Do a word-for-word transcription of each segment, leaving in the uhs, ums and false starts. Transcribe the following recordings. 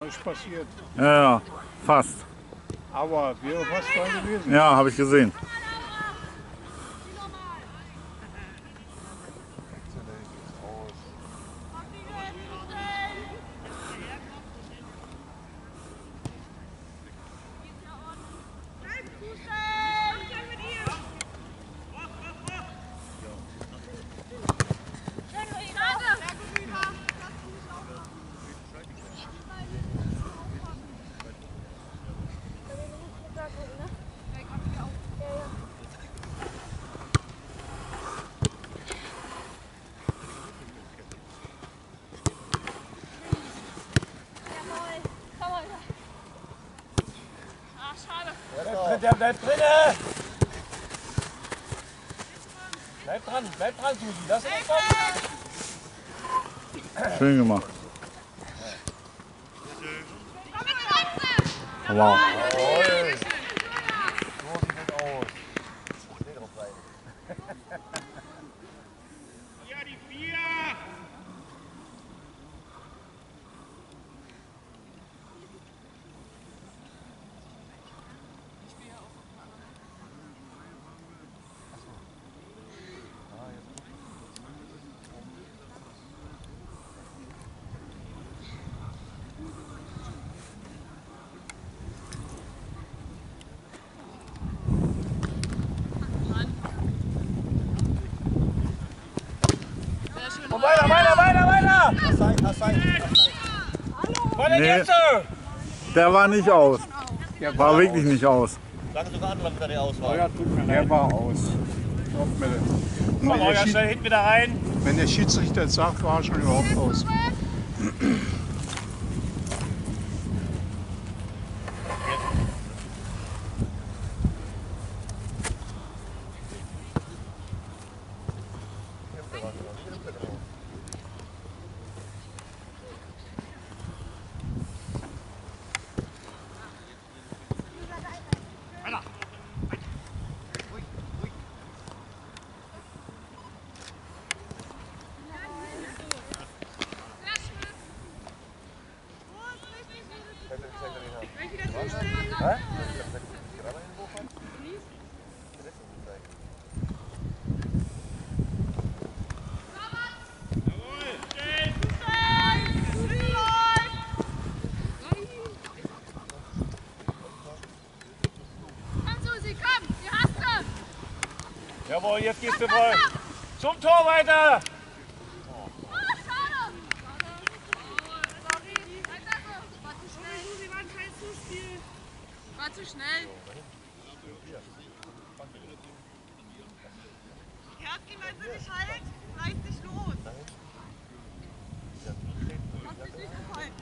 Ist passiert. Ja, ja, fast. Aber wäre fast dran gewesen. Ja, habe ich gesehen. Der bleibt drinne! Bleib dran, bleib dran, Susi, lass ihn nicht kommen! Schön gemacht. Wow. Jawohl! So sieht es aus. Steh drauf rein. Ja, die vier! Und weiter, weiter, weiter, weiter! Das sei, das sei, das sei. Weiter Nee. geht's! Der war nicht aus. War wirklich nicht aus. Sag sogar an, wann der aus war. Ja, tut mir leid. Der war aus. Glaubt mir das. Komm, Wenn der, Holger, Schied, schnell hinten wieder rein. wenn der Schiedsrichter es sagt, war er schon überhaupt aus. Jawohl, jetzt gehst du wohl zum Tor weiter. War zu schnell. Kerstin, wenn sie nicht halt, reißt dich los. Hast dich nicht gehalten.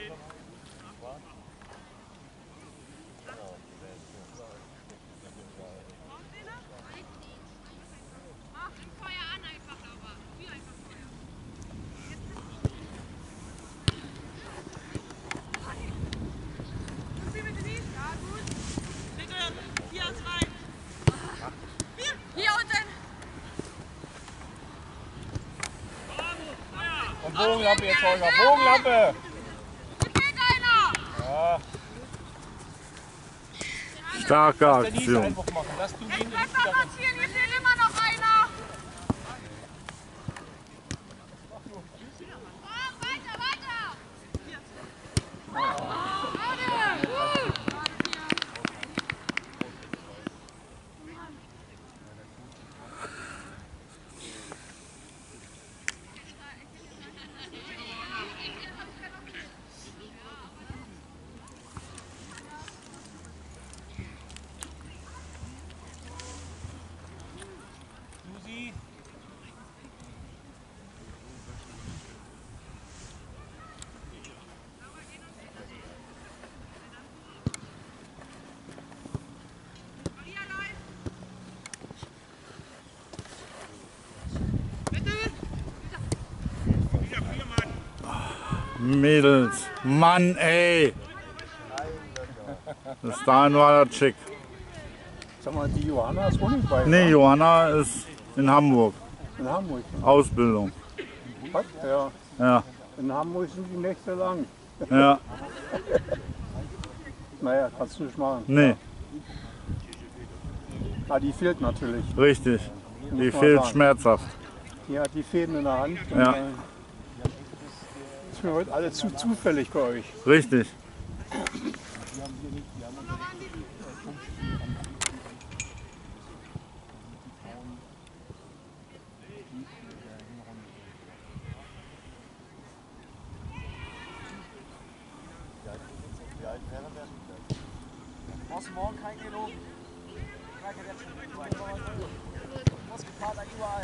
Mach im Feuer an einfach, aber. Spiel einfach Feuer. Lucy, bitte nicht. Ja, gut. Bitte. Hier aus rein. Hier. Hier unten. Und Bogenlampe jetzt, Holger. Bogenlampe. Hier fehlt einer. Ja. Starke Lass Denise Aktion. Einwurf machen. Lass du ihn Jetzt nicht bleibt wieder mal rein. passieren, hier fehlt immer noch einer. Oh, weiter, weiter. Susi. Mädels. Mann, ey. Bis dahin war der Chick. Sag mal, die Johanna ist auch nicht bei. Nee, wa? Johanna ist in Hamburg. In Hamburg. Ausbildung. Was? Ja. Ja, In Hamburg sind die Nächte lang. ja. Naja, kannst du nicht machen. Nee, Ah, die fehlt natürlich. richtig. Die Muss man fehlt sagen. schmerzhaft. Die hat die Fäden in der Hand. Und, Ja. äh, ist mir heute alles zu zufällig bei euch. Richtig. Brauchst du morgen kein Gelogen? Muskelkater überall.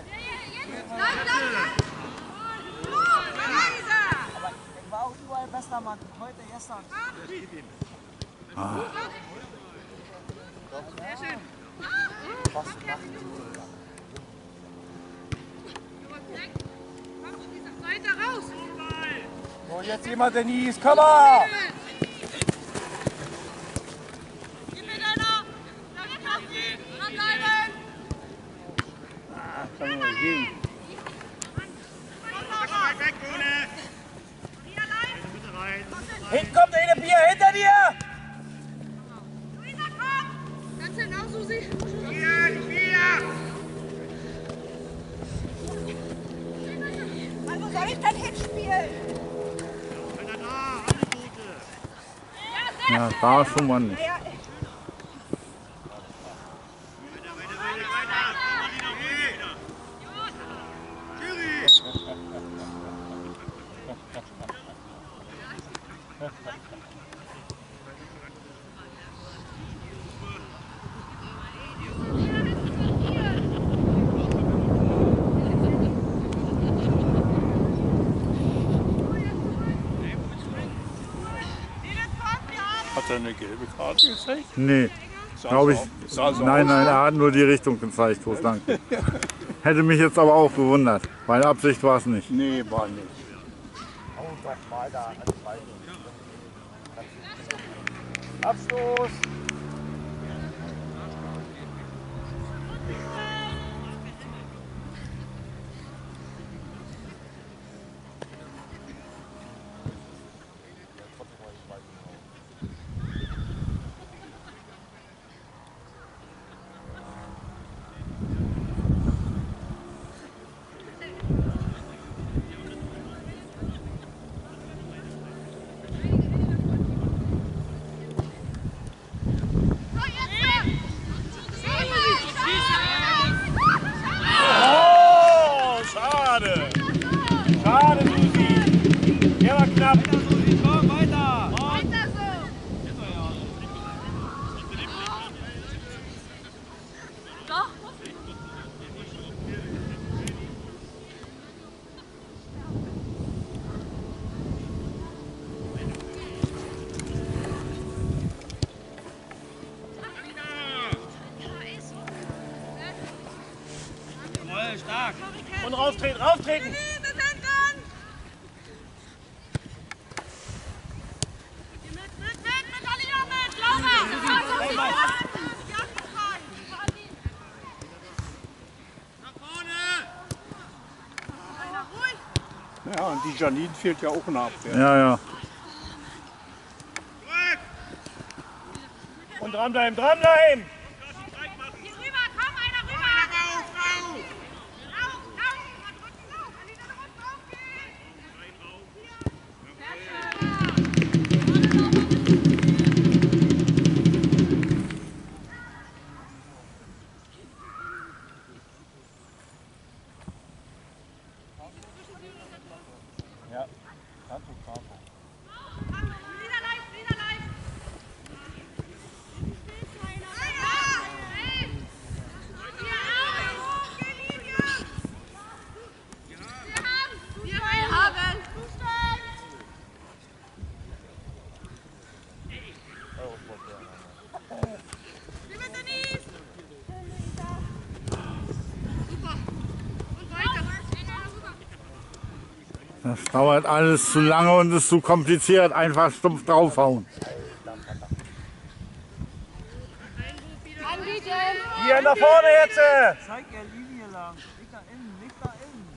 Aber ich war auch überall bester Mann. Heute, gestern. Weiter raus! So, jetzt jemand, Denise. Komm mal! Gib mir deiner! Dranbleiben! Kann man nicht gehen. Weit weg, Bohne! Bitte rein. Hinten kommt eine Bier, hinter dir! Luisa, komm! Ganz genau, Susi. Vier, die vier! Also soll ich dann hinspielen? Einer da, Angebote! Ja, da schon mal nicht. Weiter, weiter, weiter, weiter! Komm mal wieder, komm wieder! Jury! Hat er eine gelbe Karte gezeigt? Nee, Sah glaube so ich. aus- sah so Nein, aus. nein, er hat nur die Richtung gezeigt, wo es lang geht. Hätte mich jetzt aber auch gewundert, weil Absicht war es nicht. Nee, war nicht. Oh, doch mal da. Abstoß! Oh, schade! Schade, Susi! Der war knapp! Komm, weiter! Weiter so! Doch! Jawohl, stark! Und rauftreten, rauftreten! Wir sind dran! Mit, mit, mit, mit Alina mit! Laura! Nach vorne! Ruhig! Ja, und die Janine fehlt ja auch in der Abwehr. Ja, ja. Zurück! Und dranbleiben, dranbleiben! Hier rüber, komm, einer rüber! Rauf, rauf! Rauf, rauf! Mal drücken, rauf! Alina, da unten Ja. Wieder leicht, wieder leicht! Wir haben! Wir mit Denise! Super! Und weiter! Das dauert alles zu lange und ist zu kompliziert. Einfach stumpf draufhauen. Anbieten! Hier nach vorne jetzt! Zeig er Linie lang. Nicht da innen, nicht da innen.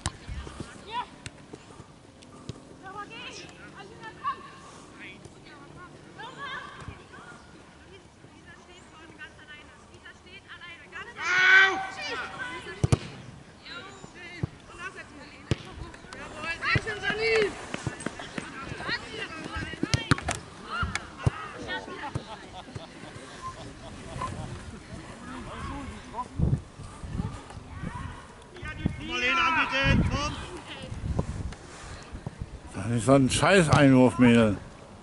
Ja, aber geh! Alina, komm! war ein scheiß Einwurf, Mädel.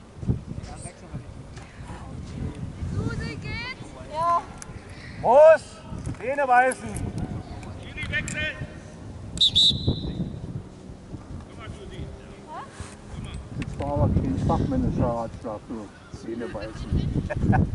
Susi geht. Ja. Muss! Zähne beißen! Juli, wechseln! Das war aber kein fachmännischer Ratschlag, du. Zähne beißen.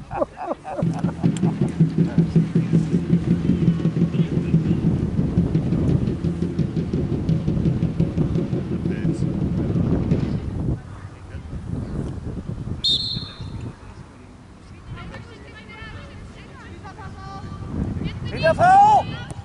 Hinter V!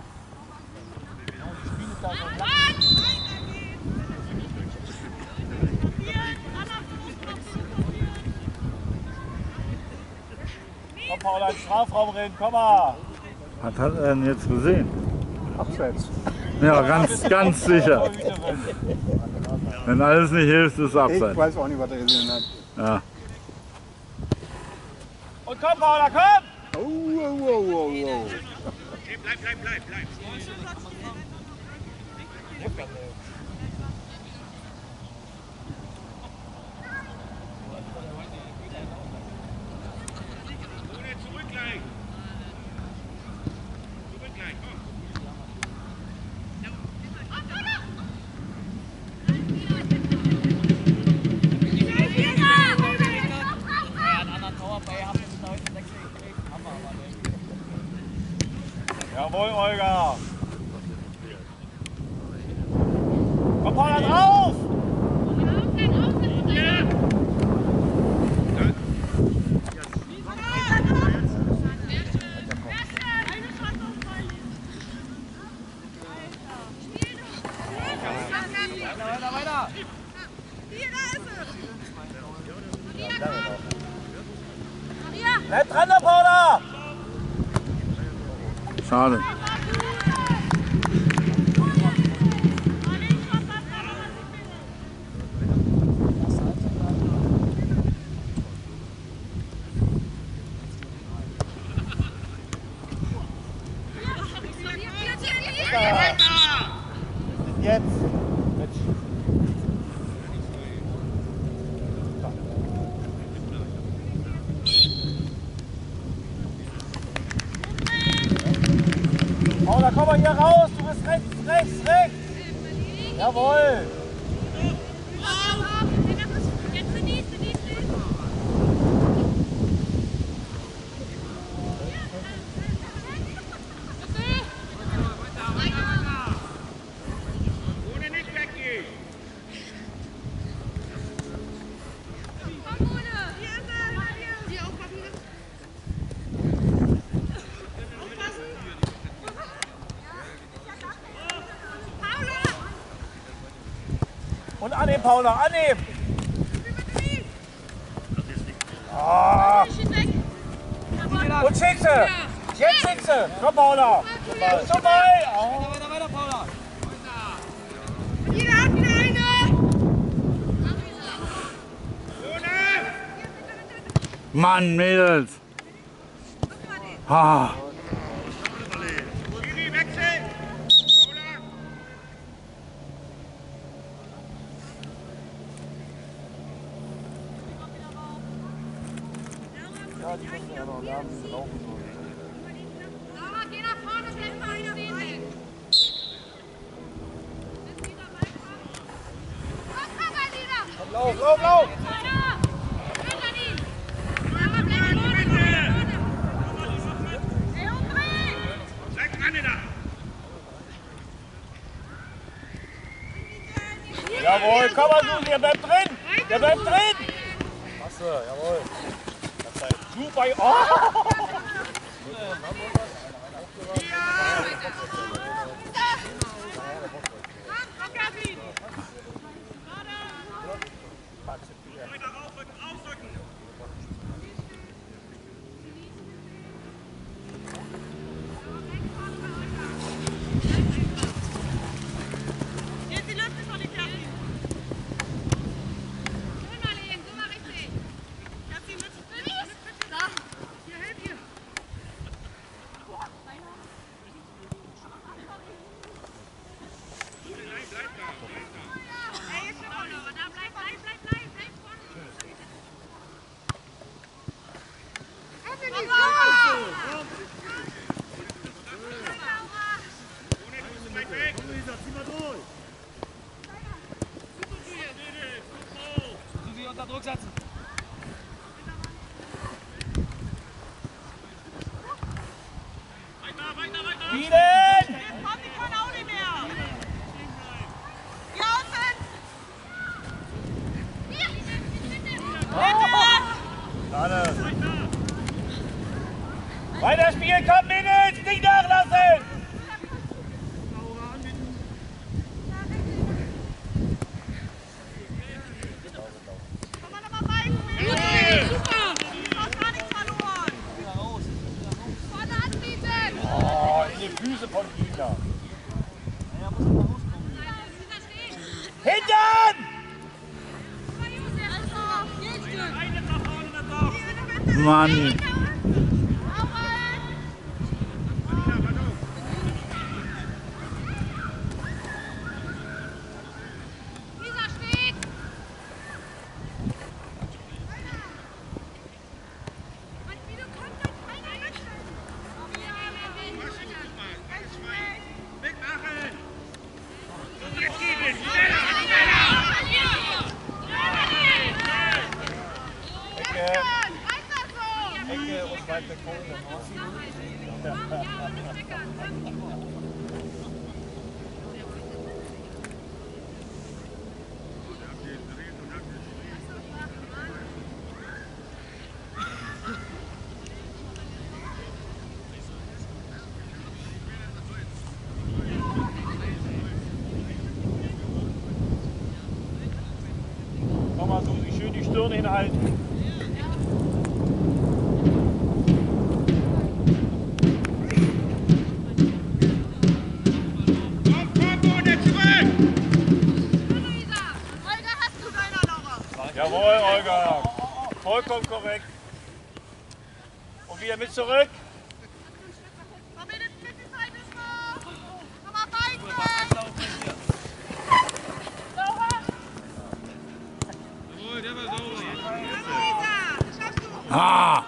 Komm, Paula, in den Strafraum rennen, komm mal! Was hat er denn jetzt gesehen? Abseits. Ja, ganz, ganz sicher. Wenn alles nicht hilft, ist es Ich abseits. weiß auch nicht, was er gesehen hat. Ja. Und komm, Paula, komm! Oh, oh, oh, oh, oh. Hey, bleib, bleib, bleib, bleib. Ohne, zurück gleich. Zurück gleich, komm. Jawohl, Olga! Komm, Paula, drauf! Weiter, weiter! Hier, da ist er. Bleib dran, da, Paula! Schade. Jetzt! Paula, komm mal hier raus! Du bist rechts, rechts, rechts! Jawohl! Ohne nicht weggehen. Und annehmen, Paula, annehmen! Ah. Und schick sie! Jetzt schick sie! Komm, Paula! Ist vorbei! Oh. Jeder hat wieder eine. Mann, Mädels. Ah. Juli, wechseln! Paula! Ja, die müssen ja noch lernen, wie sie laufen sollen. Sarah, geh nach vorne, bleib mal einer stehen. Komm, lauf, lauf, lauf! Bleib dran, da! Jawohl, komm mal, Susi, der bleibt drin! Der bleibt drin! Klasse, jawohl. Super, oh! Jetzt die Lüfte von den Klappen. Schön mal legen, so mal richtig. Lass ihn mit. Da. Hier, hilf ihr. Unter Druck setzen. Weiter, weiter, weiter. Bienen! Jetzt kommt die Korn auch nicht mehr. Hier außen. Schade. Weiter spielen, komm, Bienen! Nicht nachlassen! Komm mal nochmal rein. Super. Du hast gar nichts verloren. Vorne anbieten. Oh, in die Füße von Bienen. Hinten! Mann. Ecke und weit weg vorne. Komm mal, so schön die Stirn hinhalten. Jawohl, Olga. Vollkommen korrekt. Und wieder mit zurück. Komm in die Seite vor. Komm mal weiter. Jawohl, der war sauber. Schaffst du. Ah!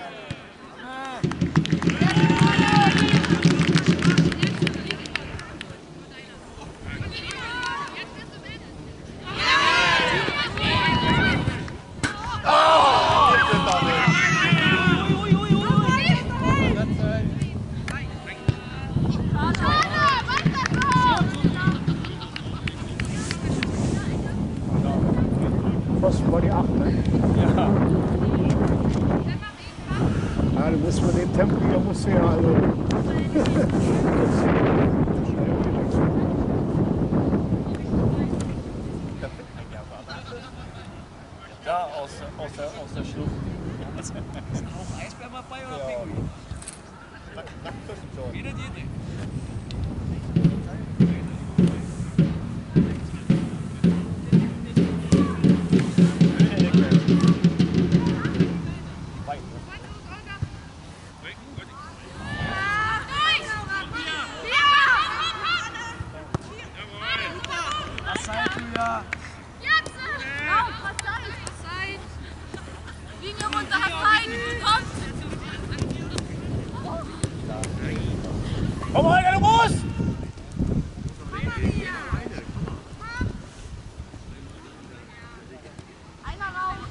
Fast über die acht, ne? Ja. Ja, du bist mit dem Tempo hier, musst du ja also. Da aus, aus, der, aus der Schlucht. Auch Eisbär mal bei oder Pinguin? Jeder jede. Linie runter, hast Zeit, komm! Komm, Olga, du musst! Einer raus!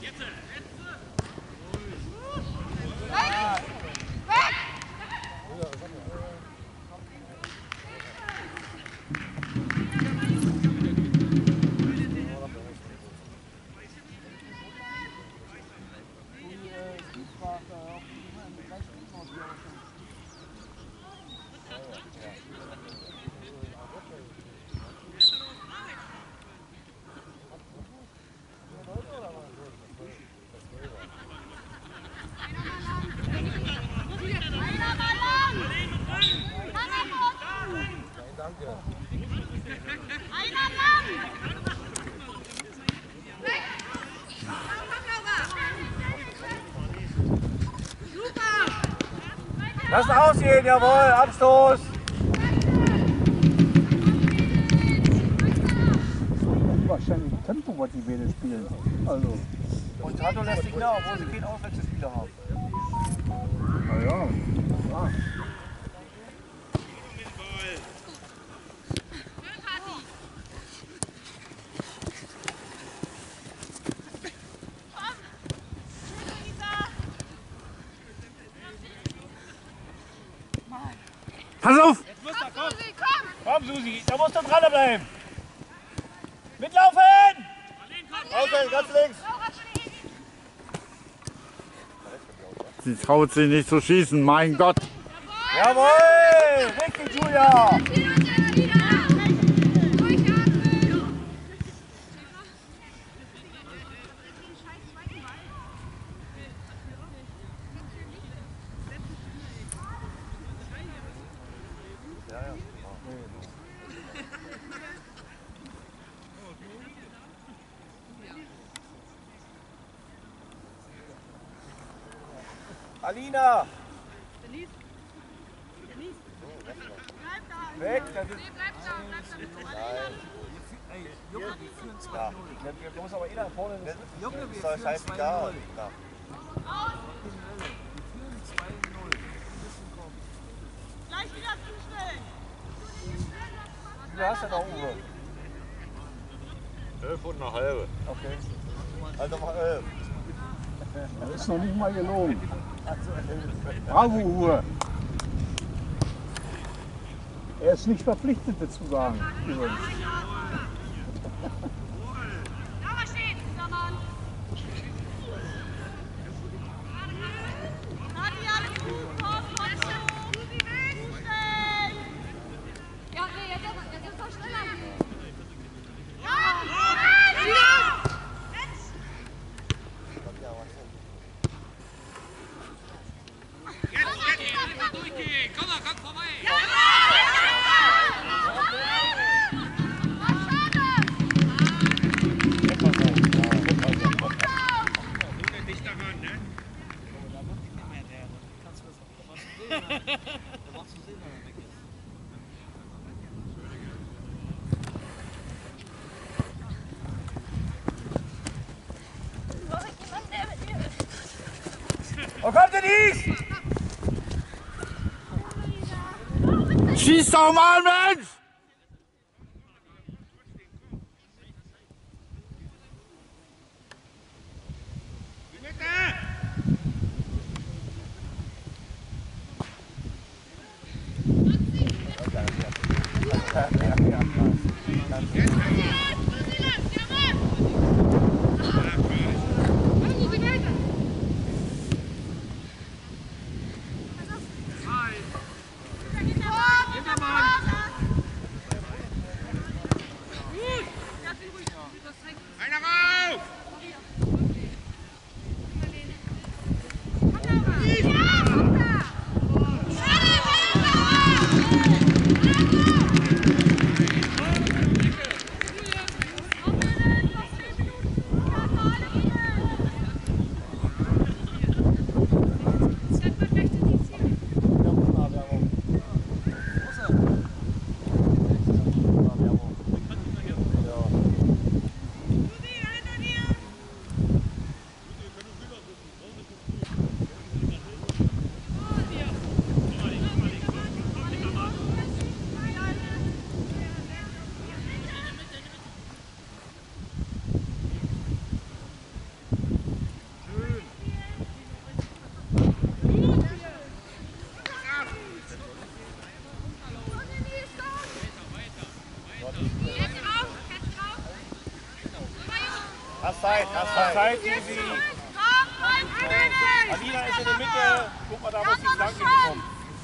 Weg! Weg! Einer lang! Weg! Super! Lass aussehen, jawohl, Abstoß! Wahrscheinlich Tempo, was die Bälle spielen. Also. Und Tato lässt sich nach, obwohl sie keinen Auswechselspieler haben. Na ja. Ja. Pass auf! Jetzt muss er, komm. Susi, komm! Komm, Susi, da musst du dranbleiben. Mitlaufen! Außen, ganz links. Sie traut sich nicht zu schießen, mein Gott! Jawohl! Richtig, Julia! Alina! Weg, das ist... Bleib da, bleib da mit Ja, du musst aber eh nach vorne. Das ist doch scheißegal. Ja. Gleich wieder zustellen! Du hast ja noch Uwe. Elf und eine halbe. Okay. Also mach elf. Das ist noch nicht mal gelogen. Bravo, Uwe. Er ist nicht verpflichtet, das zu sagen. Übrigens. Da steht dieser Mann! Nadja, alles gut, komm, komm schon! Zustellen! Ja, nee, jetzt ist jetzt ist er schneller! Ja! Ja! Jetzt, jetzt, durchgehen. Komm mal, komm vorbei. Nicht daran, ne? Oh, kommt Denise! Schieß doch mal, Mensch! Einer rauf! Hast Zeit, hast Zeit. Zeit, Susi. Alina ist in der Mitte. Guck mal, da muss die Flanke kommen.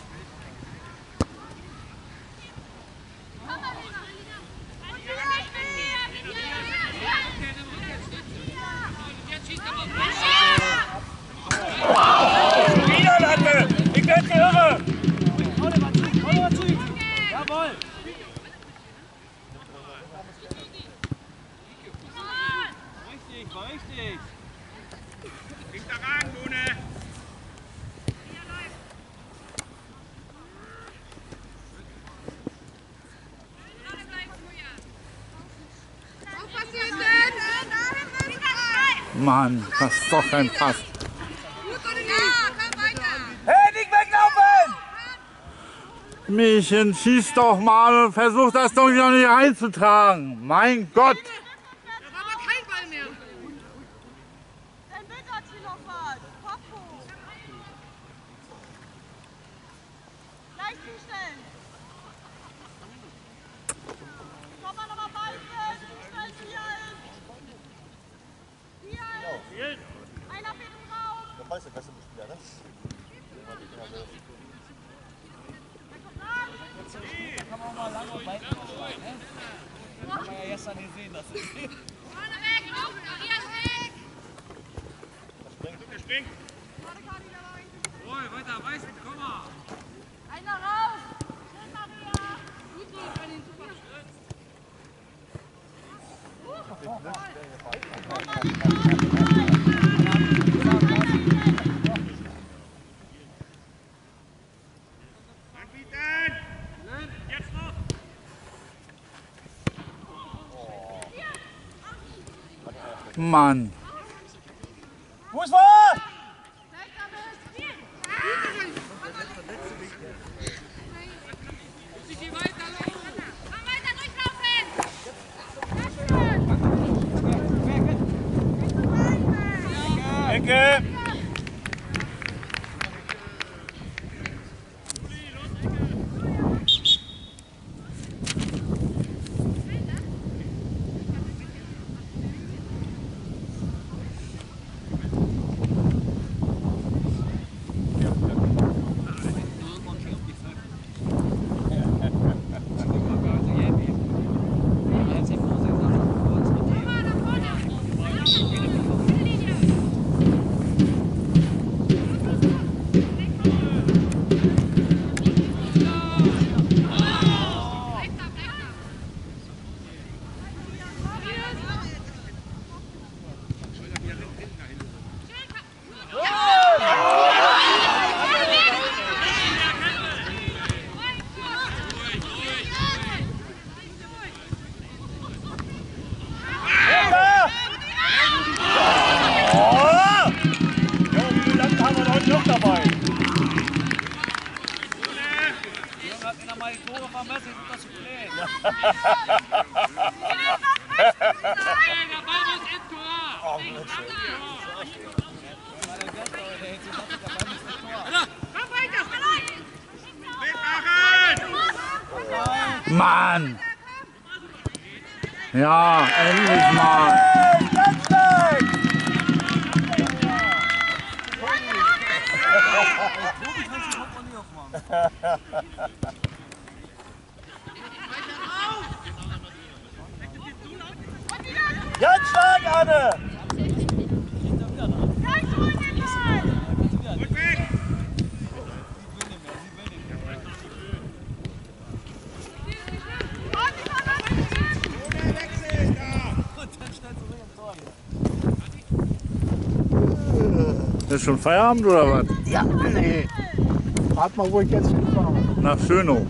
Niederlande! Ich werde irre! Jawohl. Richtig, war richtig. Nicht daran, Bohne. Mann, das ist doch kein Pass. Hey, nicht weglaufen! Mädchen, schieß doch mal und versuch das doch noch nicht reinzutragen. Mein Gott! Da war aber kein Ball mehr. Dein Bild hat hier noch was. Papo. Gleich rechts hinstellen. Komm mal nochmal beißen. Schnell hier ist. Hier ist. Einer fehlt im Raum. Der Ball ist der beste Spieler, ne? Da kann man auch mal lange und weit ausschlagen, ne? Das haben wir ja gestern gesehen, dass es Vorne weg, auf, Maria ist weg. Der springt. Vorne Kadi dabei. Roll, weiter, weißen, komm mal. Einer raus. Schnell, Maria. Gut so, bei den super. Jetzt noch. Mann. Fuß vor! Weg damit. Komm weiter durchlaufen. Ecke! Mann! Ja, endlich mal! Ganz stark, Anne! Ist schon Feierabend oder was? Ja, nee. Rat mal, wo ich jetzt hinfahre. Nach Schönow.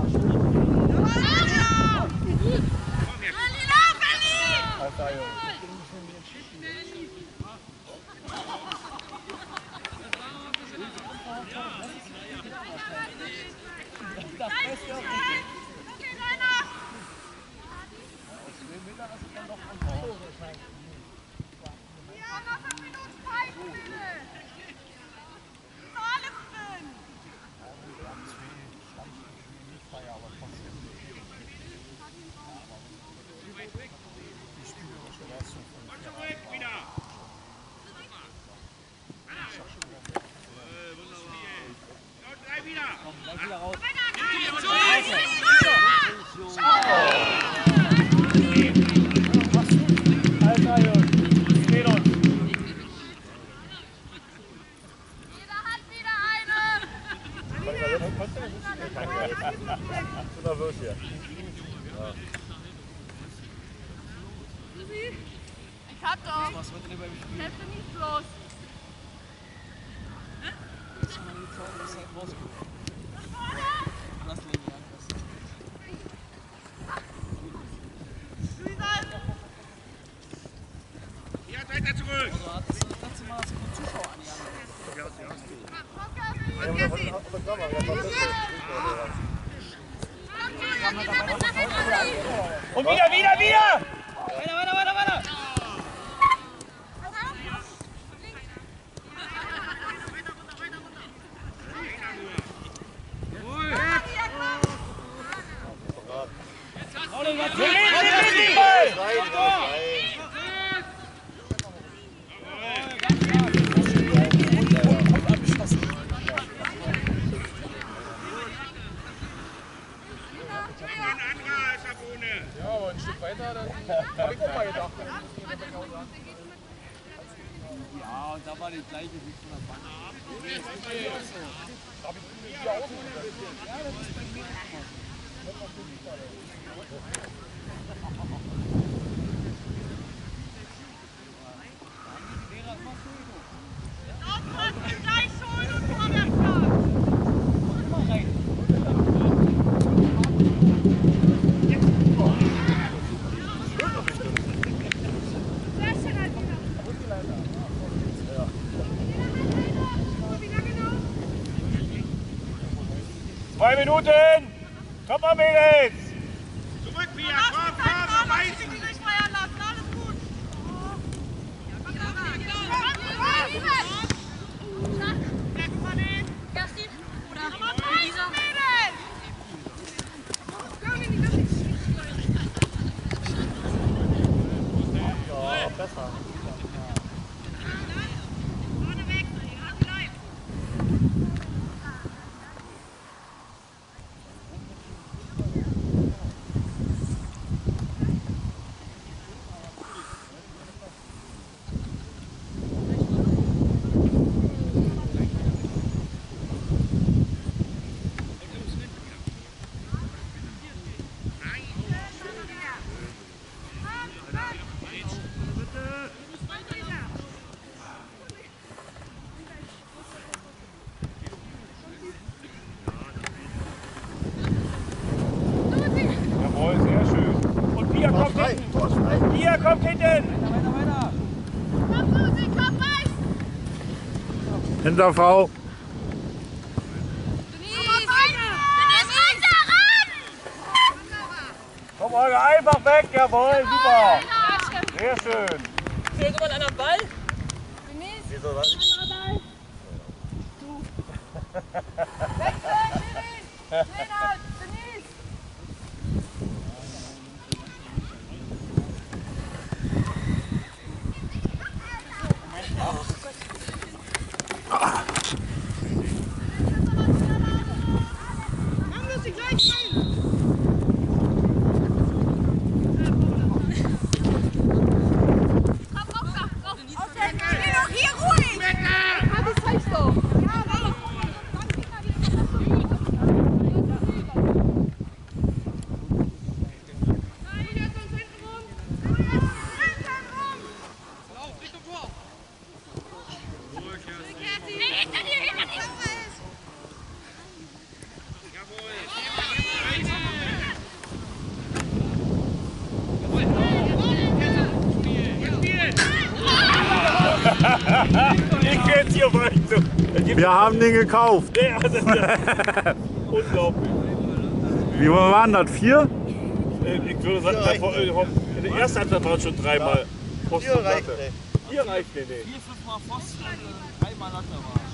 Ich hab doch. Helft mir nicht bloß. Ja, weiter zurück. Und wieder, wieder, wieder! Weiter, weiter, weiter, weiter. Ruhig. und da war die gleiche wie von der Bank. Ja, das ist bei mir Gleich holen und vorwärts fahren. immer rein. Sehr schön, Alina. Wie lange noch? Zwei Minuten! Komm mal, Mädels! Zurück, Pia, komm, komm, beißen! Nicht feiern lassen, alles gut. Jawohl, sehr schön. Und Pia kommt hinten! Pia kommt hinten! Weiter, weiter. Komm, Susi, komm, reiß! Hinter Frau. Denise! Denise, runter, ran! Komm, Olga, einfach weg! Jawohl, super! Sehr schön! Fehlt jemand an einem Ball? Wieso was? Dann muss sie gleich rein! Komm, komm, komm, komm! Steh doch hier ruhig! Ja, das zeigst du! Ja, aber hinter dir, hinter dir! Ich geht's hier weiter! Wir haben den gekauft. Der, also, der, unglaublich! Wie viel waren das? Vier? Ich würde sagen, davor, in der ersten Halbzeit waren es schon dreimal Post und Latte. Hier reicht, nee, nee. Vier, fünfmal Pfosten, dreimal Latte war.